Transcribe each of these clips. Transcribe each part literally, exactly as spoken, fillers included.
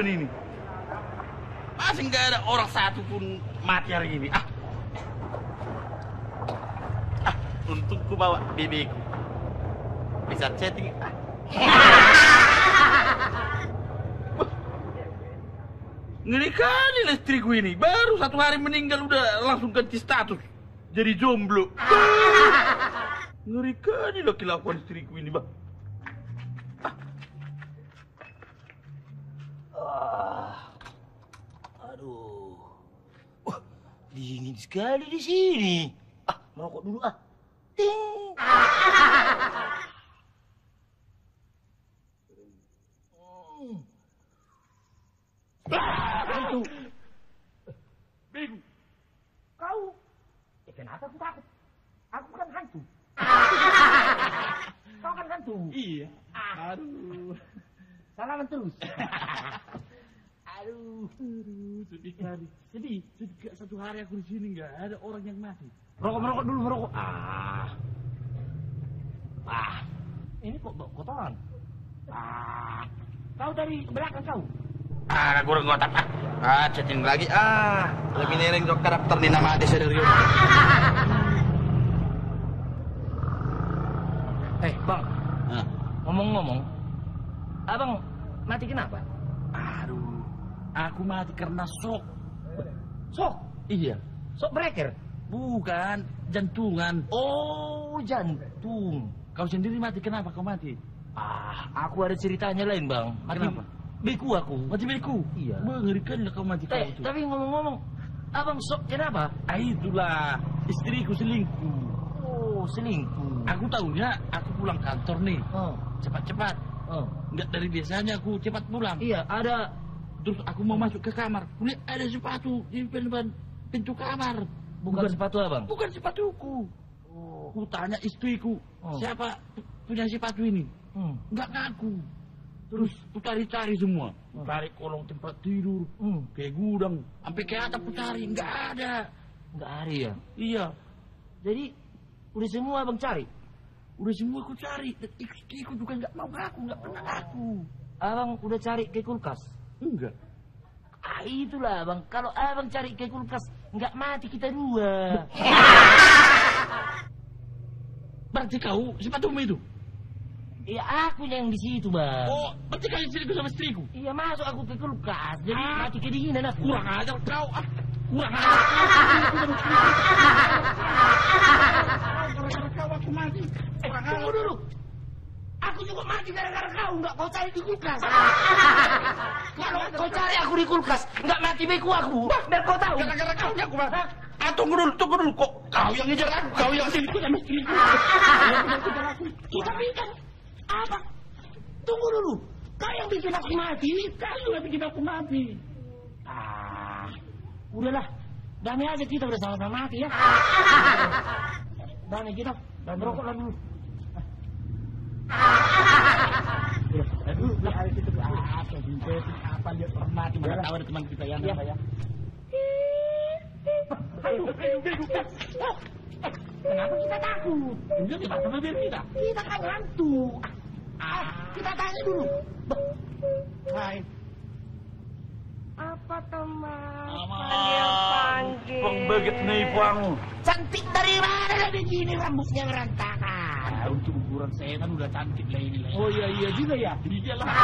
bulan ini. Masih nggak ada orang satu pun mati hari ini. Ah, ah untuk ku bawa bibiku. Bisa chatting. Ah. Ngeri kali istriku ini. Baru satu hari meninggal udah langsung ganti status. Jadi jomblo. Ngeri kali laki lakukan istriku ini, Bang. Ah. Aduh. Wah, dingin sekali di sini. Ah, merokok dulu ah. Ting. Hantu. Bego. Kau. Eh, kenapa aku takut? Aku kan hantu. Kau kan hantu. Iya. Aduh. Salaman terus. Aduh. Aduh, sedih kali. Sedih. Sedih satu hari aku di sini nggak ada orang yang mati. Merokok, merokok dulu, merokok. Ah. Ah. Ini kok kotoran. Ah. Kau dari belakang kau. Ah, kurang kotak ah. Ah, chatting lagi ah. Lebih nering dok karakter nih nama Ade Serius. Eh, Bang. Nah. Ngomong-ngomong, Abang mati kenapa? Aduh, aku mati karena shock. Shock? Iya. Shock breaker? Bukan, jantungan. Oh, jantung. Kau sendiri mati kenapa kau mati? Ah, aku ada ceritanya lain, Bang. Mati kenapa? Beku aku, mati beku. Iya. Mengerikan lah kau mati kau itu. Tapi ngomong-ngomong, Abang shock kenapa? Ah, itulah, istriku selingkuh. Oh, selingkuh. Aku tahunya aku pulang kantor nih. Oh. Cepat-cepat. Oh. Enggak dari biasanya aku cepat pulang. Iya, ada. Terus aku mau masuk ke kamar. Kulihat ada sepatu di depan pintu kamar. Bukan, bukan sepatu Abang? Bukan sepatuku. Oh. Ku tanya istriku, oh. Siapa punya sepatu ini? Hmm. Enggak ngaku. Terus ku cari-cari semua. Hmm. Cari kolong tempat tidur, hmm. kayak gudang, sampai ke atap ku cari, enggak ada. Enggak ada ya? Iya. Jadi udah semua Abang cari? Udah semua aku cari, dan istriku juga nggak mau ngaku, nggak pernah ngaku. Abang udah cari ke kulkas? Enggak. Ah, itulah Abang, kalau Abang cari ke kulkas, nggak mati kita dua. Berarti kau sepatumu itu? Iya, aku yang di situ, Bang. Oh, berarti kau yang selingkuh sama istriku? Iya, masuk aku ke kulkas, jadi ah. Mati kedinginan aku. Kurang ajar kau, ah. Kurang ajar kau, aku mati. Eh, tunggu dulu. Aku juga mati gara-gara kau, nggak kau cari di kulkas. Kalau kau cari aku di kulkas, nggak mati beku aku. Biar kau tahu. Gara-gara kau aku mati. Ah, tunggu dulu, tunggu dulu. Kok kau yang ngejar aku, kau yang selingkuh sama istriku. Kita bikin apa? Tunggu dulu. Kau yang bikin aku mati, kau juga bikin aku mati. Ah, udahlah. Damai aja kita udah sama-sama mati ya. Damai kita. Dan merokok lah dulu. Aduh, hari itu apa sih? Apa dia pernah di mana tahu ada teman kita yang apa ya? Aduh, kenapa kita takut? Ini kita sama biar kita. Kita kan hantu. Ah, kita tanya dulu. Hai. Apa teman? Panggil panggil. Bang beget nih Bang. Cantik dari mana begini rambutnya berantakan? Ah, untuk ukuran saya kan udah cantik lah ini lah. Oh iya iya juga ya. Iya lah.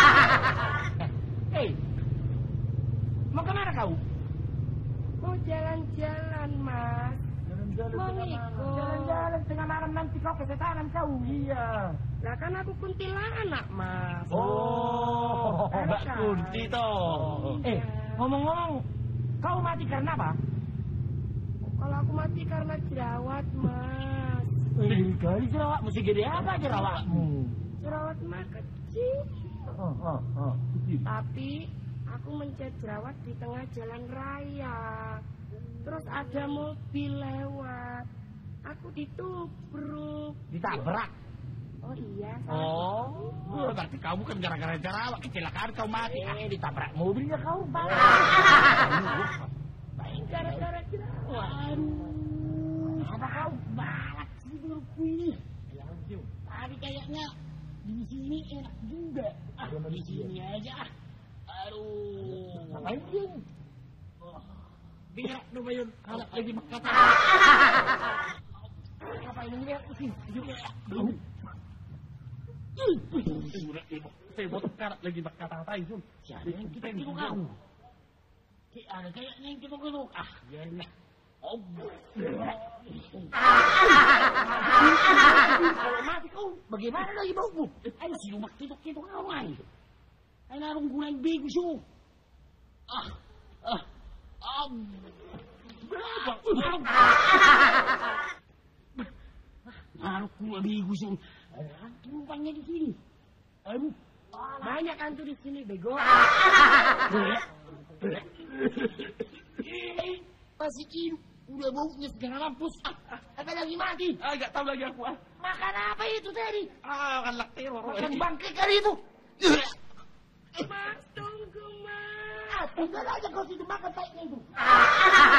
Hei, mau kemana kau? Mau jalan-jalan Mas. Jalan-jalan. Mau ikut. Jalan-jalan tengah malam nanti kau kesetanan kau. Iya. Lah kan aku kuntilanak Mas. Oh, Mbak Kunti toh. Eh, ngomong-ngomong, kau mati karena apa? Kalau aku mati karena jerawat Mas. Eh, kali jerawat mesti gede apa jerawatmu? Jerawat mah kecil. Oh, oh, oh. Tapi aku mencet jerawat di tengah jalan raya. Terus ada mobil lewat. Aku ditubruk. Ditabrak? Oh iya. Oh, oh, berarti kamu kan gara-gara jerawat kecelakaan kau mati. Eh, ditabrak mobilnya kau bang. Baik gara-gara jerawat. Aduh, apa kau balak sih burukku ini? Tapi kayaknya di sini enak juga. Ah, di sini aja. Aduh. Ngapain yun? Birak na ba yun? Harap lagi magkata. Ngapain ang birak? Aduh. Sebot karat lagi magkatatay yun. Siya yung kita tinukaw. Kaya kayaknya yung tinukaw. Ah, yan na. Oh. Kalau mati kau, bagaimana lagi baumu? Ay, silumak titok-titok awal. Ay, narong gulay bigo siyo. Ah, ah, ah. Berapa? Narong gulay bigo siyo. Ang tumpangnya di sini. Aduh, banyak hantu di sini, bego. Masih cium. Udah baunya segala mampus. Ah, apa lagi mati? Ah, gak tahu lagi aku ah. Makan apa itu tadi? Ah, makan laktir. Makan bangkai kali itu. Mas, tunggu mas. Ah, tinggal aja kau situ makan baiknya itu.